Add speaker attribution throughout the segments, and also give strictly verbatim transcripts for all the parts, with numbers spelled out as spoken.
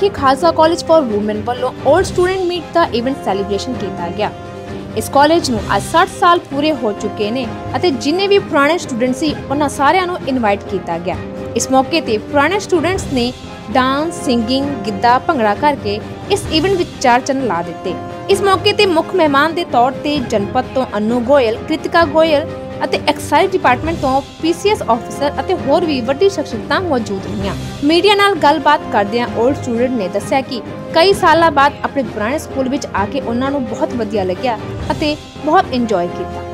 Speaker 1: Vikhe Khalsa college for women वालों old student meet का event celebration किया गया। इस कॉलेज नूं अज साठ साल पूरे हो चुके ने अते जिन्ने भी पुराने स्टूडेंट सी उन्हां सारिआं नूं इनवाइट किया गया। इस मौके ते पुराने स्टूडेंट्स ने डांस, सिंगिंग, गिद्धा, भंगड़ा करके इस इवेंट विच चार चंद ला दिते। इस मौके ते मुख मेहमान के तौर पर जनपद तो अनु गोयल, कृतिका गोयल ਅਤੇ ਐਕਸਾਈਜ਼ डिपार्टमेंट तो पीसीएस ऑफिसर ਅਤੇ ਹੋਰ ਵੀ ਵੱਡੀ ਸ਼ਖਸੀਅਤਾਂ ਮੌਜੂਦ ਰਹੀਆਂ। मीडिया नाल गलबात करदियां ओल्ड स्टूडेंट ने दस्सिया कि कई साल बाद अपने पुराने स्कूल विच आके उन्हां नूं बहुत वधिया लग्या ਅਤੇ बहुत इंजॉय किया।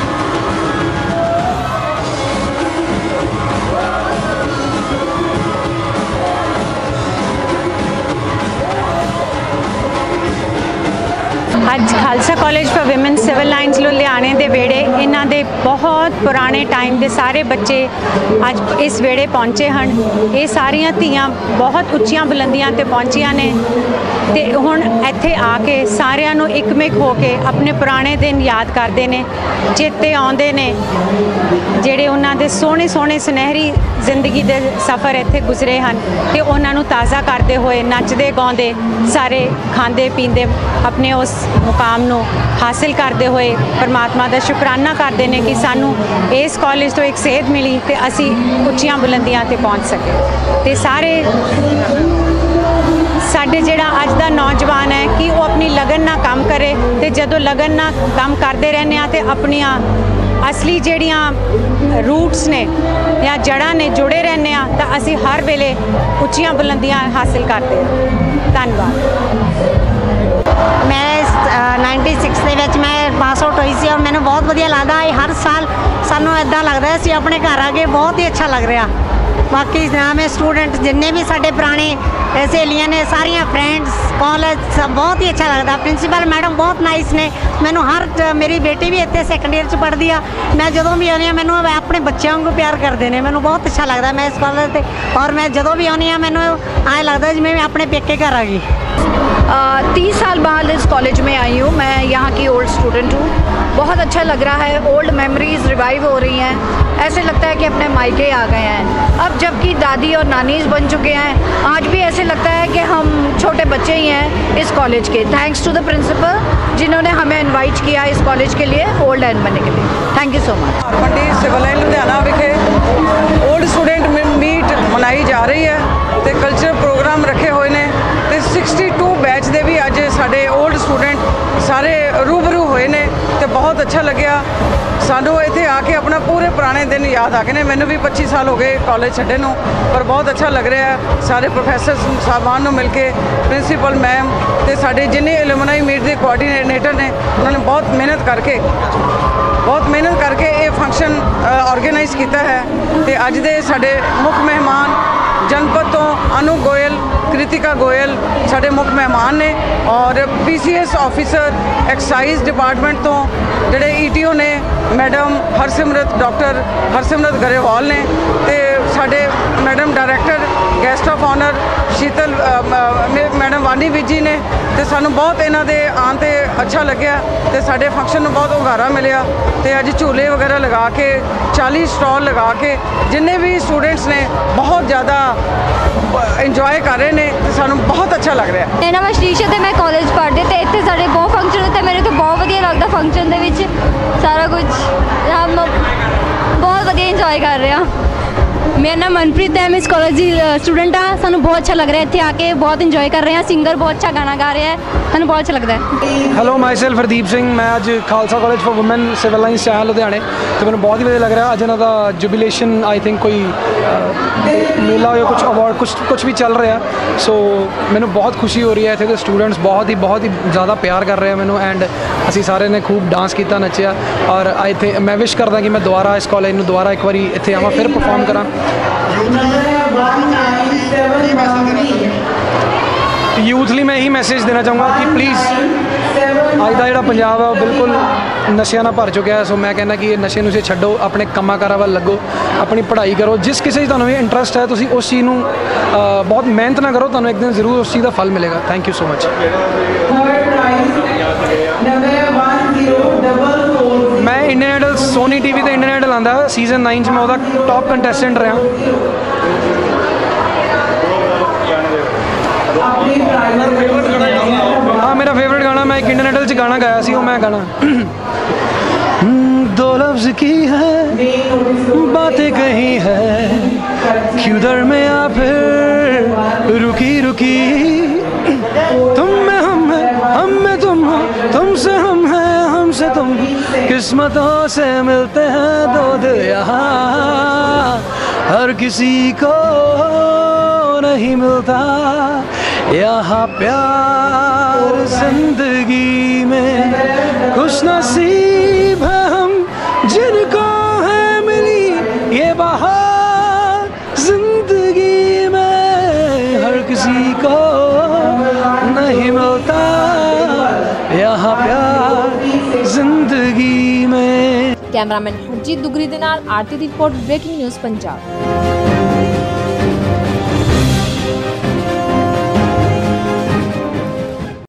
Speaker 2: ਅੱਜ Khalsa college for women civil lines ਲੁਧਿਆਣੇ ਦੇ ਵੇੜੇ ਇਹਨਾਂ ਦੇ ਬਹੁਤ ਪੁਰਾਣੇ ਟਾਈਮ ਦੇ ਸਾਰੇ ਬੱਚੇ ਅੱਜ ਇਸ ਵੇੜੇ ਪਹੁੰਚੇ ਹਨ। ਇਹ ਸਾਰੀਆਂ ਧੀਆਂ ਬਹੁਤ ਉੱਚੀਆਂ ਬੁਲੰਦੀਆਂ ਤੇ ਪਹੁੰਚੀਆਂ ਨੇ ਤੇ ਹੁਣ ਇੱਥੇ ਆ ਕੇ ਸਾਰਿਆਂ ਨੂੰ ਇਕਮਿਕ ਹੋ ਕੇ ਆਪਣੇ ਪੁਰਾਣੇ ਦਿਨ ਯਾਦ ਕਰਦੇ ਨੇ, ਚੇਤੇ ਆਉਂਦੇ ਨੇ ਜਿਹੜੇ ਉਹਨਾਂ ਦੇ ਸੋਹਣੇ ਸੋਹਣੇ ਸੁਨਹਿਰੀ ਜ਼ਿੰਦਗੀ ਦੇ ਸਫ਼ਰ ਇੱਥੇ ਗੁਜ਼ਰੇ ਹਨ ਤੇ ਉਹਨਾਂ ਨੂੰ ਤਾਜ਼ਾ ਕਰਦੇ ਹੋਏ ਨੱਚਦੇ ਗਾਉਂਦੇ ਸਾਰੇ ਖਾਂਦੇ ਪੀਂਦੇ ਆਪਣੇ ਉਸ मुकाम नूं हासिल करते हुए परमात्मा का शुकराना करते हैं कि सानू इस कॉलेज तो एक सेहत मिली तो असी उच्चियां बुलंदियां ते पहुँच सके। तो सारे साडे जिहड़ा अज दा नौजवान है कि वो अपनी लगन नाल काम करे तो जदों लगन नाल काम करते रहने तो अपनियां असली जिहड़ियां रूट्स ने या जड़ां ने जुड़े रहने तो असी हर वेले उच्चियां बुलंदियां हासिल करते हैं। धन्यवाद।
Speaker 3: मैं नाइनटी सिक्स ਦੇ ਵਿੱਚ मैं पास आउट हुई सी और मैंने बहुत वधिया लगता है। हर साल सानू इदा लगता है असीं अपने घर आ गए, बहुत ही अच्छा लग रहा। बाकी मैं स्टूडेंट जिन्ने भी साडे पुराने सहेलियां ने सारियां फ्रेंड्स कॉलेज सब बहुत ही अच्छा लगता। प्रिंसीपल मैडम बहुत नाइस ने। मैनू हर मेरी बेटी भी इतने सैकेंड ईयर च पढ़ती आ, मैं जदों भी आनी मैनू अपने बच्चों को प्यार करते हैं। मैनू बहुत अच्छा लगता मैं इस कॉलेज से और मैं जदों भी आनी मैनू ऐ लगता जिवें मैं अपने पेके घर आ गई।
Speaker 4: तीस साल बाद इस कॉलेज में आई हूँ। मैं यहाँ की ओल्ड स्टूडेंट हूँ। बहुत अच्छा लग रहा है। ओल्ड मेमोरीज रिवाइव हो रही हैं। ऐसे लगता है कि अपने मायके आ गए हैं। अब जबकि दादी और नानीज बन चुके हैं, आज भी ऐसे लगता है कि हम छोटे बच्चे ही हैं इस कॉलेज के। थैंक्स टू द प्रिंसिपल जिन्होंने हमें इनवाइट किया इस कॉलेज के लिए ओल्ड एंड बनने के लिए। Thank you so much.
Speaker 5: मंडी सिविल लाइन लुधियाना विखे ओल्ड स्टूडेंट मीट मनाई जा रही है तो कल्चर प्रोग्राम रखे हुए ने तो सिक्सटी टू बैच दे भी अज साढ़े ओल्ड स्टूडेंट सारे रूबरू हुए ने तो बहुत अच्छा लग्या। सानू इत्थे आके अपना पूरे पुराने दिन याद आ गए ने। मैनू भी पच्ची साल हो गए कॉलेज छड्डे नूं, पर बहुत अच्छा लग रहा है। सारे प्रोफैसर साहबान नूं मिल के प्रिंसीपल मैम ते साडे जिन्ने एलुमनाई मीट के कोआर्डीनेटर ने उन्होंने बहुत मेहनत करके बहुत मेहनत करके ये फंक्शन ऑर्गेनाइज किया है। तो अज दे साडे मुख मेहमान जनपद तो अनु गोयल, कृतिका गोयल साडे मुख मेहमान ने और पीसीएस ऑफिसर एक्साइज डिपार्टमेंट तो जिहड़े ईटीओ ने मैडम हरसिमरत डॉक्टर हरसिमरत गरेवाल ने ते साडे madam director guest of honour Sheetal madam वानी विजी ने तो सानू बहुत इन्हां दे आउण ते अच्छा लग्या तो साडे फंक्शन नूं बहुत उंगारा मिलिया। तो अज झूले वगैरह लगा के चालीस स्टॉल लगा के जिन्ने भी स्टूडेंट्स ने बहुत ज़्यादा इंजॉय कर रहे हैं तो सानू बहुत अच्छा लग रहा है।
Speaker 6: मेरा नाम अशरीश है, मैं कॉलेज पढ़ती तो इतने साढ़े बहुत फंक्शन होते मेरे तो बहुत वधिया लगता। फंक्शन के सारा कुछ हम बहुत वधिया इंजॉय कर रहे हैं। मेरा नाम मनप्रीत है, मैं इस कॉलेज की स्टूडेंट हाँ। सानू बहुत अच्छा लग रहा है इतने आके, बहुत इंजॉय कर रहे हैं। सिंगर बहुत अच्छा गाना गा रहे हैं, सानू बहुत अच्छा लगता है।
Speaker 7: Hello my self Hardeep Singh, मैं अज Khalsa college for women civil lines आया लुधियाने तो मैंने बहुत ही वधिया लग रहा है। अज इन्हों का जुबिलेशन आई थिंक कोई मेला या कुछ अवार्ड कुछ कुछ भी चल रहा है। सो मैंने बहुत खुशी हो रही है। इतने स्टूडेंट्स बहुत ही बहुत ही ज़्यादा प्यार कर रहे हैं मैंने एंड असी सारे ने खूब डांस किया, नचिया और आई थे मैं विश करदा कि मैं दोबारा इस कॉलेज में दोबारा एक बार इत्थे आवां फिर परफॉर्म करा। यूथ ਲਈ मैं यही मैसेज देना चाहूँगा कि प्लीज़ अज का जोड़ा पंजाब है बिल्कुल नशिया ना भर चुका है। सो मैं कहना कि नशे नुशे छड्डो, अपने कामां कारां वाल लगो, अपनी पढ़ाई करो। जिस किसी तुहानूं भी इंटरस्ट है तुसीं उस चीज़ नूं बहुत मेहनत ना करो, तुहानूं एक दिन जरूर उस चीज़ का फल मिलेगा। Thank you so much. मैं इंडियन आइडल सोनी टीवी ते इंडियन आइडल आंदा सीजन नाइन च मैं उसदा टॉप कंटेस्टेंट रहा। हाँ मेरा फेवरेट गाना, मैं एक इंडियन आइडल च गाना गाया सी, वो मैं गाना दो लफ्ज की है बातें कही है, क्यों दर में या फिर रुकी रुकी, तुम में हम है, हम में तुम हो, तुमसे हम है, हमसे तुम, किस्मतों से मिलते हैं दो दिल यहाँ, हर किसी को नहीं मिलता यहाँ प्यार जिंदगी में, खुश नसीब है हम जिनको है मिली ये बहार जिंदगी में, हर किसी को नहीं मिलता यहाँ प्यार जिंदगी में।
Speaker 1: कैमरामैन हरजीत दुगरी दे नाल आरती दी रिपोर्ट, ब्रेकिंग न्यूज़ पंजाब।